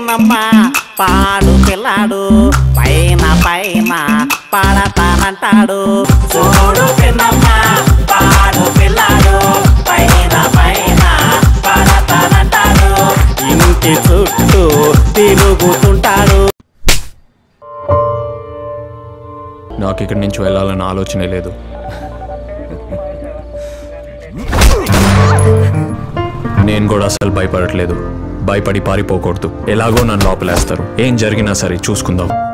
పిన్నమ్మ పాడు పిల్లాడు పైన పైన పాడతానంటాడు చూడు పిన్నమ్మ పాడు పిల్లాడు పైన పైన పాడతానంటాడు ఇంటి చుట్టూ తిరుగుతుంటాడు. నాకు ఇక్కడి నుంచి వెళ్ళాలన్న ఆలోచనే లేదు. నేను కూడా అసలు భయపడట్లేదు. భయపడి పారిపోకూడదు. ఎలాగో నన్ను లోపలేస్తారు. ఏం జరిగినా సరే చూసుకుందాం.